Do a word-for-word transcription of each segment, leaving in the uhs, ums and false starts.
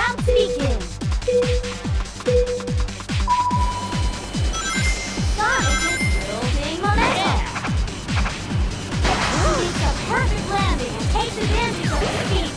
about to begin. Sonic is building momentum. He makes a perfect landing and takes advantage of the speed.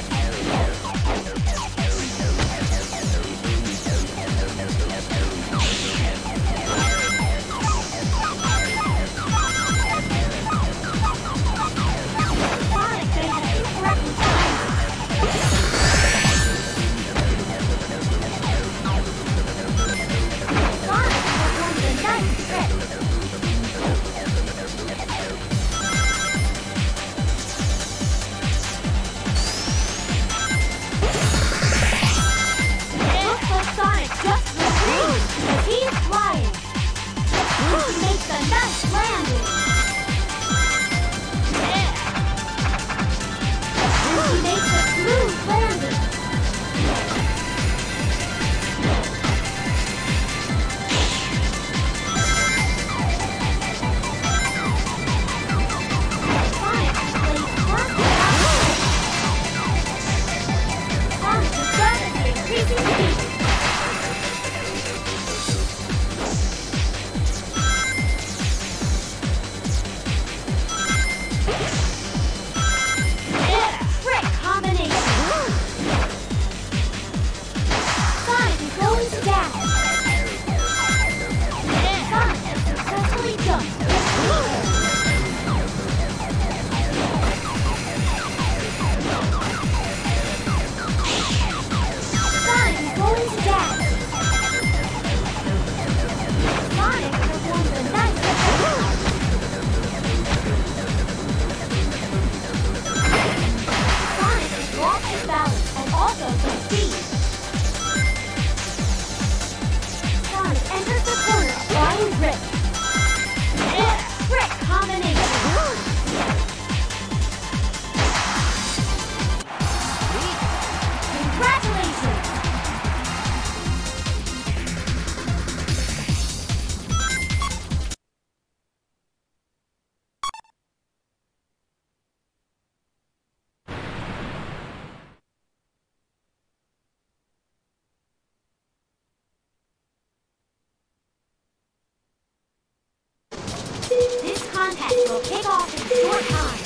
This contest will kick off in a short time.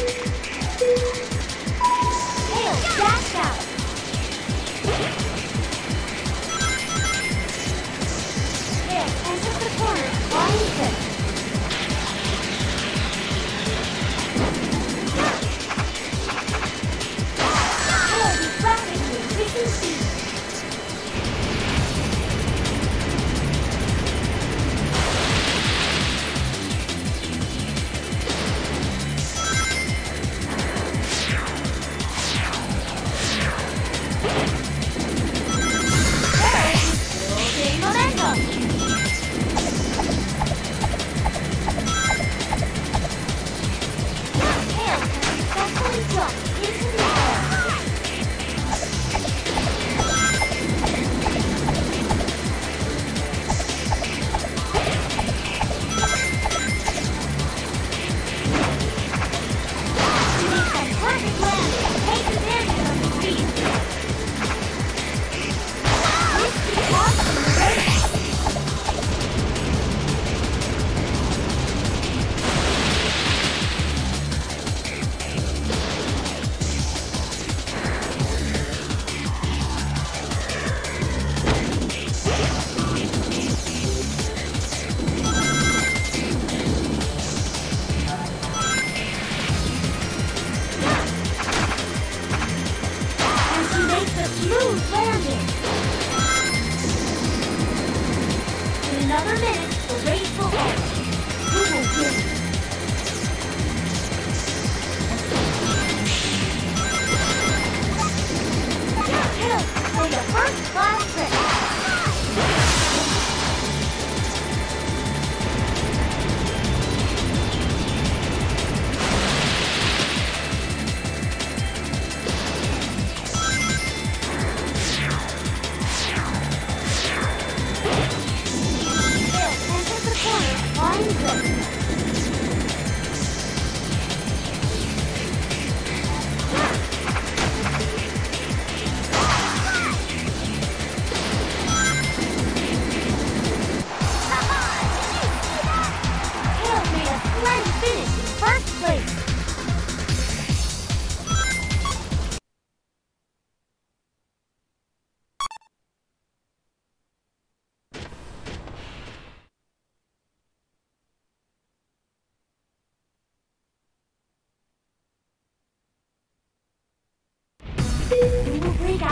Tails dash out. Tails enters the corner, flying grip. Tails is rapidly increasing speed.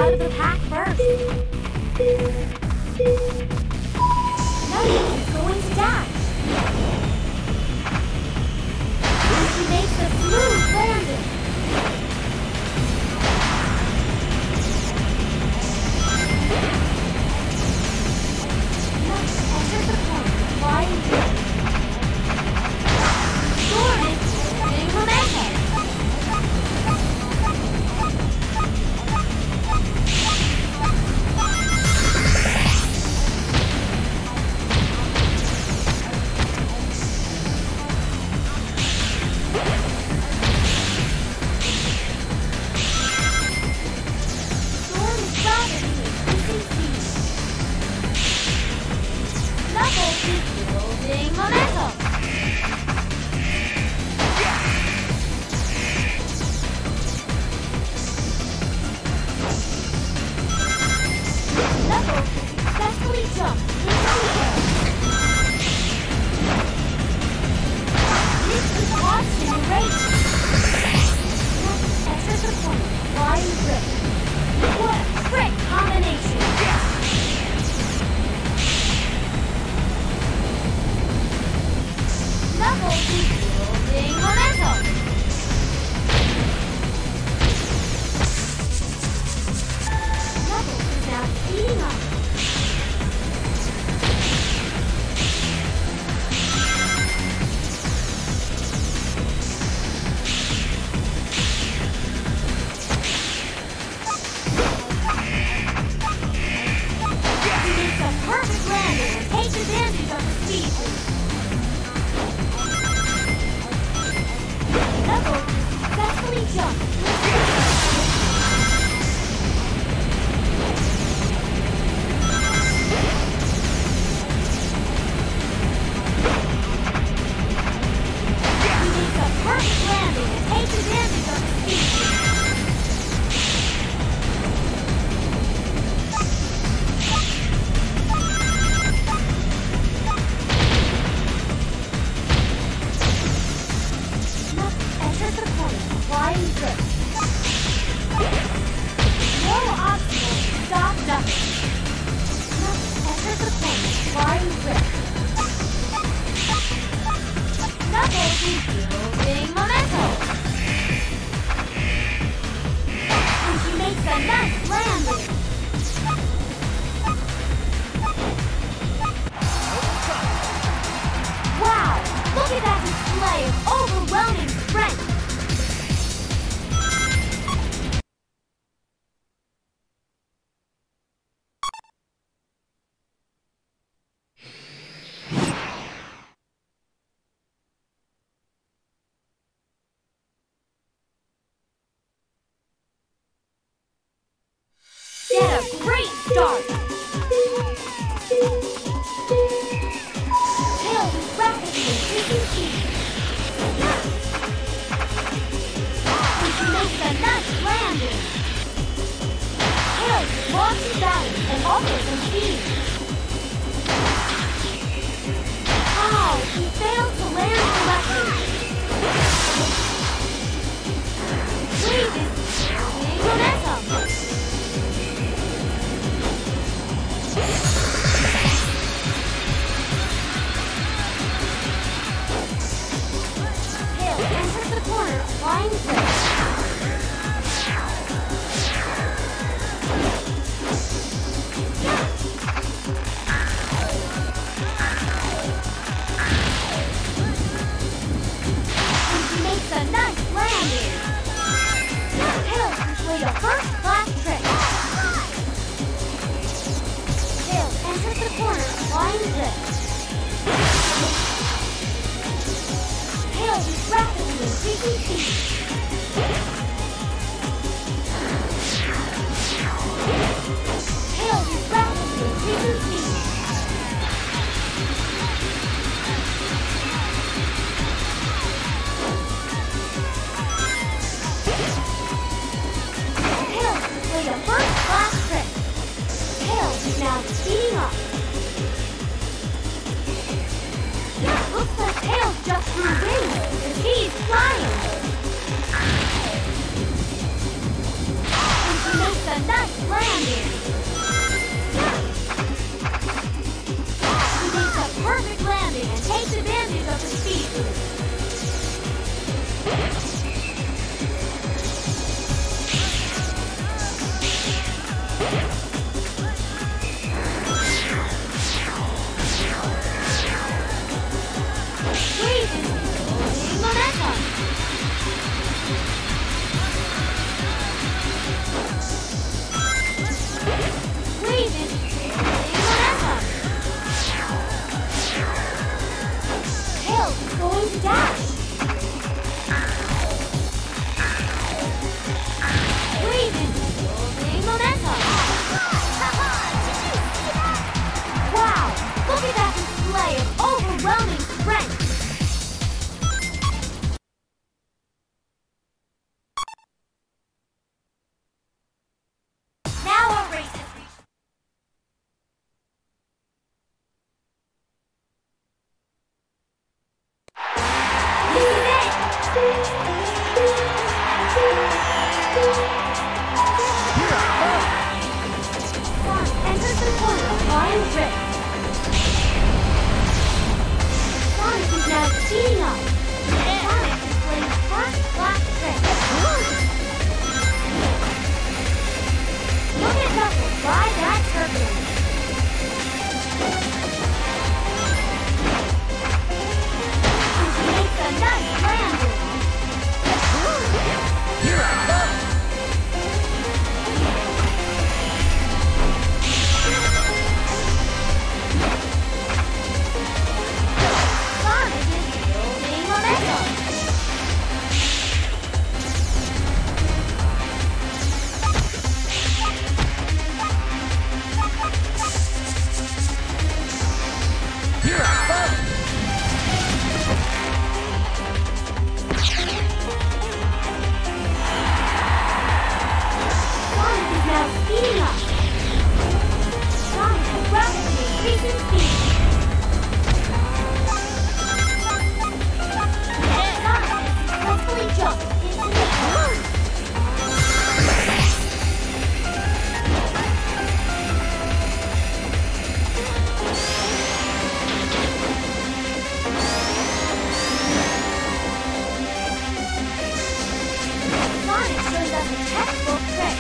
out of the pack first. Knuckles is going to dash. And she makes a smooth landing. Knuckles enters the corner, flying through. Storm is losing momentum. Storm is rapidly increasing speed. Knuckles is building momentum. Knuckles successfully jumped into the air. This is watching the race. Knuckles enters the corner, flying through. What a trick combination! Knuckles is building momentum. Knuckles is now speeding up. He makes a perfect landing and takes advantage of the speed boost. Knuckles successfully jumped into the air. He makes a perfect landing and takes advantage of the speed boost. Knuckles enters the corner, flying through. No obstacle can stop Knuckles. Knuckles enters the corner, flying through. Knuckles is building momentum. And she makes a nice landing. Wow! Look at that display of overwhelming strength! Get a great start! Tails is rapidly increasing speed. And she makes a nice landing. Tails launches balance and also some speed. Oh, he failed to land correctly. Wave is building momentum. Tails enters the corner, flying through. And she makes a nice landing. Tails displayed a first-class trick. Tails enters the corner, flying through. Tails is rapidly increasing speed. Tails is rapidly increasing speed. Tails displayed a first-class trick. Tails is now speeding up. Looks like Tails just grew wings, and he's flying. And she makes a nice landing. going to dash. Raven building momentum. Wow! Look at that display of overwhelming strength. Now our race has reached. This is it! Sonic enters the corner of Lion Rift. Sonic is now speeding up. Sonic displays first class trick. Look at Knuckles ride that turbulence. And she makes a nice landing. Sonic is building momentum. Sonic is now speeding up. Sonic is rapidly increasing speed. Sonic has successfully jumped into the air. Sonic shows us a textbook trick.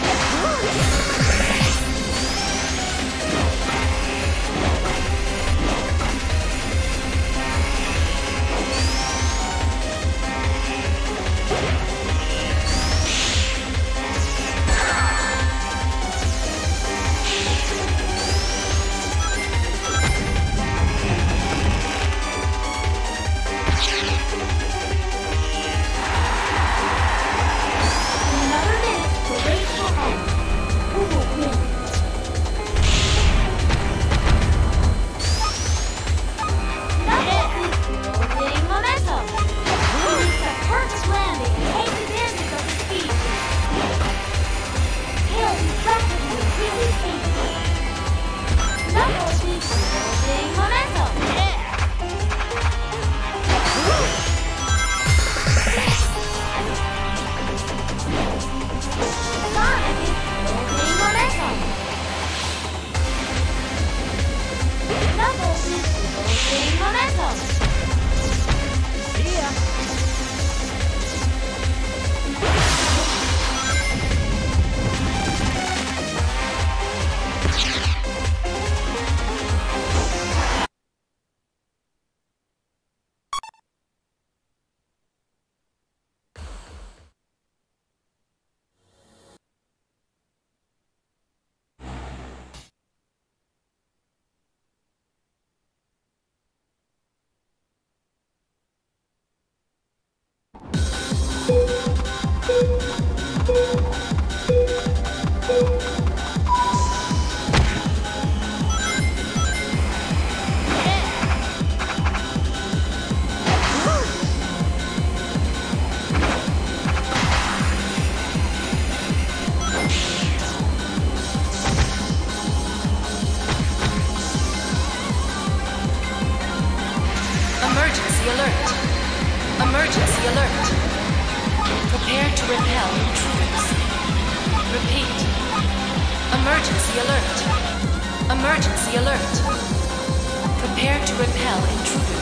In another minute, the race will end. Who will win? Knuckles is building momentum. He makes a perfect landing and takes advantage of the speed. Tails is rapidly increasing speed. Knuckles is building momentum. Sonic is building momentum. Knuckles is building momentum. See ya. Emergency alert. Emergency alert. Prepare to repel intruders. Repeat. Emergency alert. Emergency alert. Prepare to repel intruders.